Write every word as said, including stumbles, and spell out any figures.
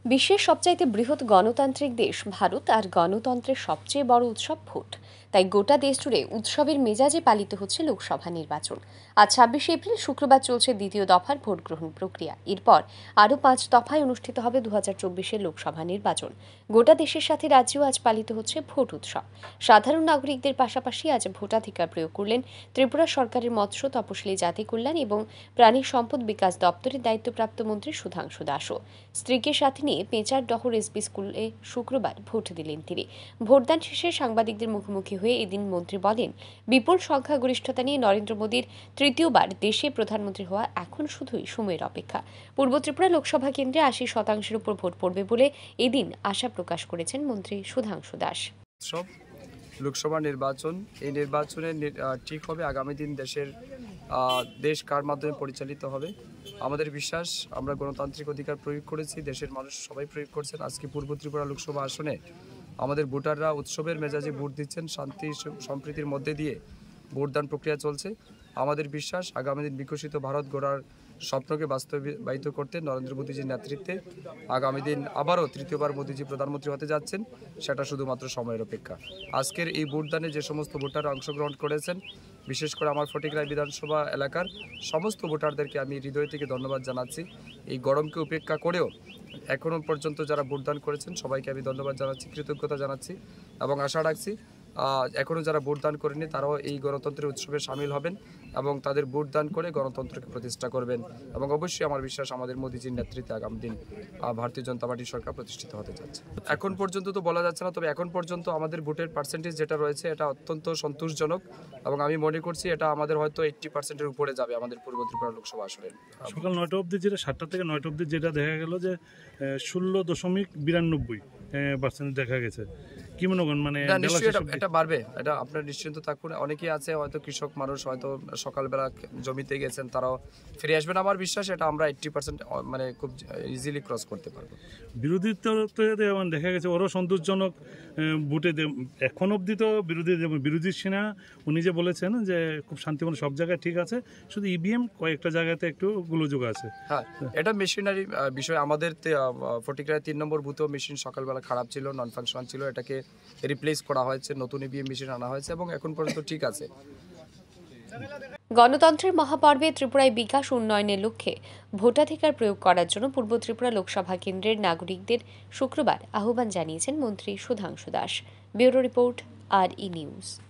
বিশ্বের সবচাইতে বৃহৎ গণতান্ত্রিক দেশ ভারত আর গণতন্ত্রের সবচেয়ে বড় উৎসব ভোট। তাই গোটা দেশ জুড়ে উৎসবের মেজাজে পালিত হচ্ছে লোকসভা নির্বাচন। আজ ছাব্বিশে এপ্রিল শুক্রবার চলছে দ্বিতীয় দফার ভোট গ্রহণ প্রক্রিয়া। এরপর আরও পাঁচ দফায় অনুষ্ঠিত হবে দু হাজার চব্বিশের লোকসভা নির্বাচন। গোটা দেশের সাথে রাজ্যেও আজ পালিত হচ্ছে ভোট উৎসব। সাধারণ নাগরিকদের পাশাপাশি আজ ভোটাধিকার প্রয়োগ করলেন ত্রিপুরা সরকারের মৎস্য তপশিলি জাতি কল্যাণ এবং প্রাণী সম্পদ বিকাশ দপ্তরের দায়িত্বপ্রাপ্ত মন্ত্রী সুধাংশু দাসও। স্ত্রীকে সাথে নিয়ে পেঁচার ডহর এসবি স্কুলে শুক্রবার ভোট দিলেন তিনি। ভোটদান শেষে সাংবাদিকদের মুখোমুখি হয়ে এদিন মন্ত্রী বলেন, বিপুল সংখ্যাগরিষ্ঠতা নিয়ে নরেন্দ্র মোদীর তৃতীয়বার দেশে প্রধানমন্ত্রী হওয়া এখন শুধুই সময়ের অপেক্ষা। পূর্ব ত্রিপুরা লোকসভা কেন্দ্রে আশি শতাংশের উপর ভোট পড়বে বলে এদিন আশা প্রকাশ করেছেন মন্ত্রী সুধাংশু দাস। সব লোকসভা নির্বাচন, এই নির্বাচনে ঠিক হবে আগামী দিন দেশের দেশ কার মাধ্যমে পরিচালিত হবে। আমাদের বিশ্বাস, আমরা গণতান্ত্রিক অধিকার প্রয়োগ করেছি, দেশের মানুষ সবাই প্রয়োগ করছেন। আজকে পূর্ব ত্রিপুরা লোকসভা আসনে আমাদের ভোটাররা উৎসবের মেজাজে ভোট দিচ্ছেন, শান্তি সম্প্রীতির মধ্যে দিয়ে ভোটদান প্রক্রিয়া চলছে। আমাদের বিশ্বাস, আগামী দিন বিকশিত ভারত গড়ার স্বপ্নকে বাস্তবায়িত করতে নরেন্দ্র মোদীজির নেতৃত্বে আগামী দিন আবারও তৃতীয়বার মোদীজি প্রধানমন্ত্রী হতে যাচ্ছেন, সেটা শুধুমাত্র সময়ের অপেক্ষা। আজকের এই ভোটদানে যে সমস্ত ভোটাররা অংশগ্রহণ করেছেন, বিশেষ করে আমার ফটিকরায় বিধানসভা এলাকার সমস্ত ভোটারদেরকে আমি হৃদয় থেকে ধন্যবাদ জানাচ্ছি। এই গরমকে উপেক্ষা করেও এখনও পর্যন্ত যারা ভোটদান করেছেন সবাইকে আমি ধন্যবাদ জানাচ্ছি, কৃতজ্ঞতা জানাচ্ছি এবং আশা রাখছি এখনও যারা ভোটদান করেনি তারাও এই গণতন্ত্রের উৎসবে সামিল হবেন এবং তাদের ভোটদান করে গণতন্ত্রকে প্রতিষ্ঠা করবেন। এবং অবশ্যই আমার বিশ্বাস, আমাদের মোদীজির নেতৃত্বে আগামী দিন ভারতীয় জনতা পার্টির সরকার প্রতিষ্ঠিত হতে যাচ্ছে। এখন পর্যন্ত তো বলা যাচ্ছে না, তবে এখন পর্যন্ত আমাদের ভোটের পার্সেন্টেজ যেটা রয়েছে এটা অত্যন্ত সন্তোষজনক এবং আমি মনে করছি এটা আমাদের হয়তো এইট্টি পার্সেন্টের উপরে যাবে আমাদের পূর্ব ত্রিপুরা লোকসভা আসনে। সকাল নয়টা অবধি যেটা সাতটা থেকে নয়টা অবধি যেটা দেখা গেল যে ষোলো দশমিক বিরানব্বই পার্সেন্ট দেখা গেছে। কি মনে করেন, মানে এটা বাড়বে, এটা আপনার নিশ্চিন্ত থাকুন। অনেকেই আছে হয়তো কৃষক মানুষ, হয়তো সকালবেলা জমিতে গেছেন, তারাও ফিরে আসবেন। আমার বিশ্বাস এটা আমরা এইট্টি পার্সেন্ট মানে খুব ইজিলি ক্রস করতে পারবো। বিরোধী তরফ থেকে দেখা গেছে ওরও সন্তোষজনক ভোটে এখন অবধি তো বিরোধী বিরোধী সেনা উনি যে বলেছেন যে খুব শান্তিপূর্ণ সব জায়গায় ঠিক আছে, শুধু ইভিএম কয়েকটা জায়গাতে একটু গোলযোগ আছে। হ্যাঁ, এটা মেশিনারি বিষয়। আমাদের ফটিকরায় তিন নম্বর বুথেও মেশিন সকালবেলা খারাপ ছিল, নন ফাংশনাল ছিল, এটাকে রিপ্লেস করা হয়েছে, নতুন ইভিএম মেশিন আনা হয়েছে এবং এখন পর্যন্ত ঠিক আছে। গণতন্ত্রের মহাপর্বে ত্রিপুরায় বিকাশ উন্নয়নের লক্ষ্যে ভোটাধিকার প্রয়োগ করার জন্য পূর্ব ত্রিপুরা লোকসভা কেন্দ্রের নাগরিকদের শুক্রবার আহ্বান জানিয়েছেন মন্ত্রী Sudhanshu Das. Bureau report, R E news.